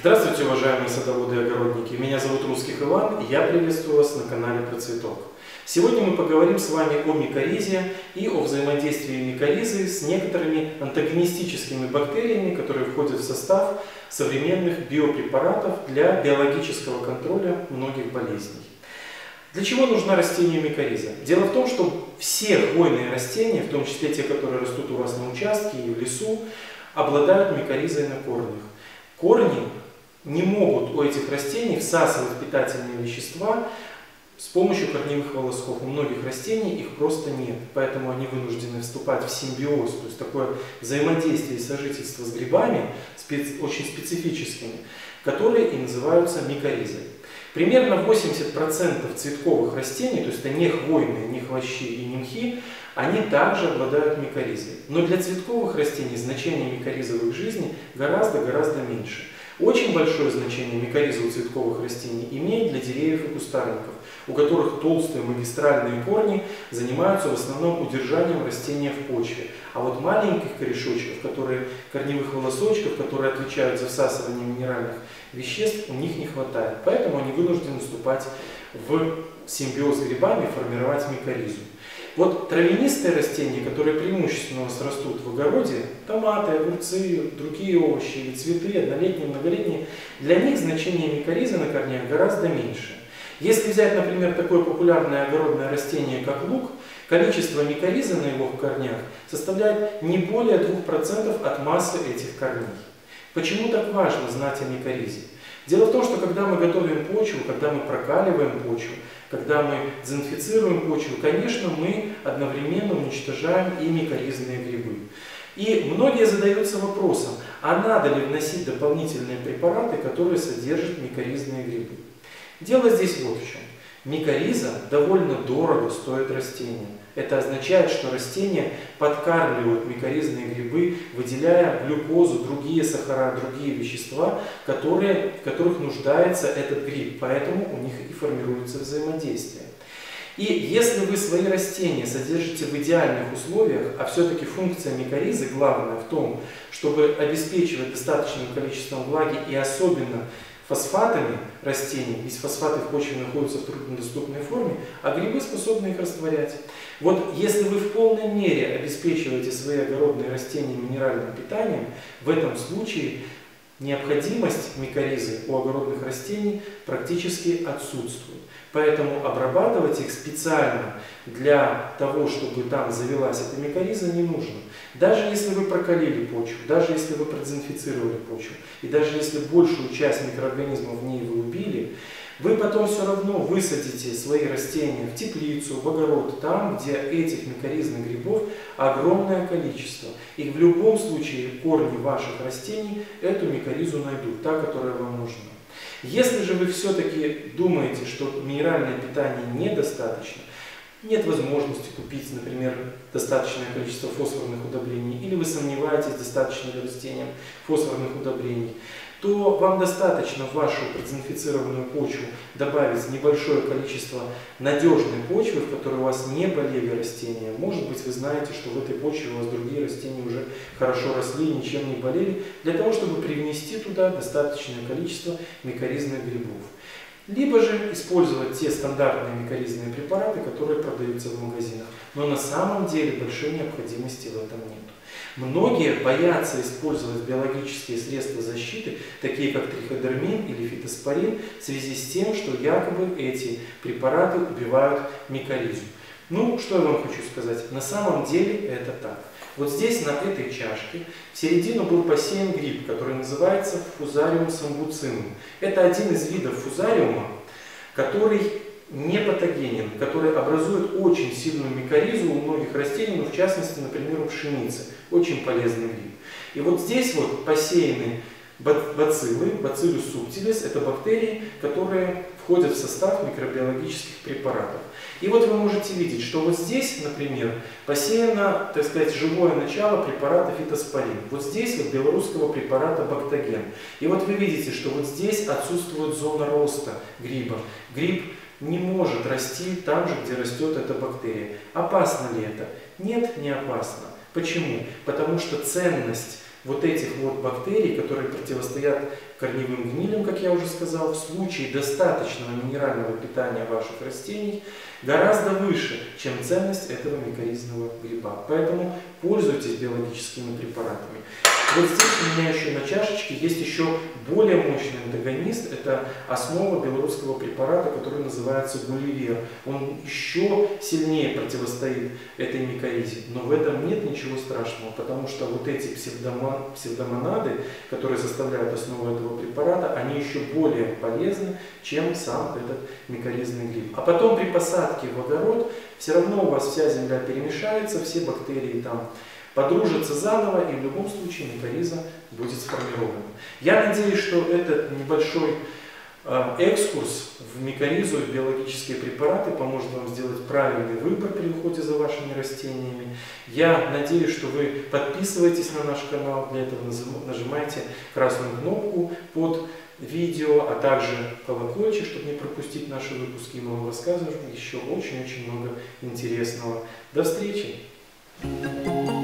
Здравствуйте, уважаемые садоводы и огородники! Меня зовут Русских Иван, и я приветствую вас на канале Про Цветок. Сегодня мы поговорим с вами о микоризе и о взаимодействии микоризы с некоторыми антагонистическими бактериями, которые входят в состав современных биопрепаратов для биологического контроля многих болезней. Для чего нужна растению микориза? Дело в том, что все хвойные растения, в том числе те, которые растут у вас на участке и в лесу, обладают микоризой на корнях. Корни не могут у этих растений всасывать питательные вещества с помощью корневых волосков. У многих растений их просто нет, поэтому они вынуждены вступать в симбиоз, то есть такое взаимодействие и сожительство с грибами, очень специфическими, которые и называются микоризой. Примерно 80% цветковых растений, то есть это не хвойные, не хвощи и не мхи, они также обладают микоризой. Но для цветковых растений значение микоризы в их жизни гораздо меньше. Очень большое значение микориза у цветковых растений имеет для деревьев и кустарников, у которых толстые магистральные корни занимаются в основном удержанием растения в почве. А вот маленьких корешочков, корневых волосочков, которые отвечают за всасывание минеральных веществ, у них не хватает. Поэтому они вынуждены вступать в симбиоз с грибами и формировать микоризу. Вот травянистые растения, которые преимущественно у вас растут в огороде, томаты, огурцы, другие овощи или цветы, однолетние, многолетние, для них значение микоризы на корнях гораздо меньше. Если взять, например, такое популярное огородное растение, как лук, количество микоризы на его корнях составляет не более 2% от массы этих корней. Почему так важно знать о микоризе? Дело в том, что когда мы готовим почву, когда мы прокаливаем почву, когда мы дезинфицируем почву, конечно, мы одновременно уничтожаем и микоризные грибы. И многие задаются вопросом, а надо ли вносить дополнительные препараты, которые содержат микоризные грибы? Дело здесь вот в чем. Микориза довольно дорого стоит растениям. Это означает, что растения подкармливают микоризные грибы, выделяя глюкозу, другие сахара, другие вещества, в которых нуждается этот гриб. Поэтому у них и формируется взаимодействие. И если вы свои растения содержите в идеальных условиях, а все-таки функция микоризы главная в том, чтобы обеспечивать достаточным количеством влаги и особенно фосфатами растений, ведь фосфаты в почве находятся в труднодоступной форме, а грибы способны их растворять. Вот если вы в полной мере обеспечиваете свои огородные растения минеральным питанием, в этом случае необходимость микоризы у огородных растений практически отсутствует. Поэтому обрабатывать их специально для того, чтобы там завелась эта микориза, не нужно. Даже если вы прокалили почву, даже если вы продезинфицировали почву, и даже если большую часть микроорганизмов в ней вы убили, вы потом все равно высадите свои растения в теплицу, в огород, там, где этих микоризных грибов огромное количество. И в любом случае корни ваших растений эту микоризу найдут, та, которая вам нужна. Если же вы все-таки думаете, что минеральное питание недостаточно, нет возможности купить, например, достаточное количество фосфорных удобрений, или вы сомневаетесь, достаточно ли растениям фосфорных удобрений, то вам достаточно в вашу продезинфицированную почву добавить небольшое количество надежной почвы, в которой у вас не болели растения. Может быть, вы знаете, что в этой почве у вас другие растения уже хорошо росли и ничем не болели, для того, чтобы привнести туда достаточное количество микоризных грибов. Либо же использовать те стандартные микоризные препараты, которые продаются в магазинах. Но на самом деле большой необходимости в этом нет. Многие боятся использовать биологические средства защиты, такие как триходермин или фитоспорин, в связи с тем, что якобы эти препараты убивают микоризу. Ну, что я вам хочу сказать? На самом деле это так. Вот здесь, на этой чашке, в середину был посеян гриб, который называется фузариум самбуцинум. Это один из видов фузариума, который не патогенен, который образует очень сильную микоризу у многих растений, но в частности, например, у пшеницы. Очень полезный гриб. И вот здесь вот посеяны бациллы, бациллюс субтилис, это бактерии, которые входят в состав микробиологических препаратов. И вот вы можете видеть, что вот здесь, например, посеяно, так сказать, живое начало препарата фитоспорин. Вот здесь вот белорусского препарата бактоген. И вот вы видите, что вот здесь отсутствует зона роста гриба. Гриб не может расти там же, где растет эта бактерия. Опасно ли это? Нет, не опасно. Почему? Потому что ценность вот этих вот бактерий, которые противостоят корневым гнилям, как я уже сказал, в случае достаточного минерального питания ваших растений гораздо выше, чем ценность этого микоризного гриба. Поэтому пользуйтесь биологическими препаратами. Вот здесь у меня еще на чашечке есть еще более мощный антагонист. Это основа белорусского препарата, который называется гулливер. Он еще сильнее противостоит этой микоризе. Но в этом нет ничего страшного, потому что вот эти псевдомонады, которые составляют основу этого препарата, они еще более полезны, чем сам этот микоризный гриб. А потом при посадке в огород все равно у вас вся земля перемешается, все бактерии там подружатся заново, и в любом случае микориза будет сформирована. Я надеюсь, что этот небольшой экскурс в микоризу и биологические препараты поможет вам сделать правильный выбор при уходе за вашими растениями. Я надеюсь, что вы подписываетесь на наш канал, для этого нажимайте красную кнопку под видео, а также колокольчик, чтобы не пропустить наши выпуски. Мы вам рассказываем еще очень-очень много интересного. До встречи!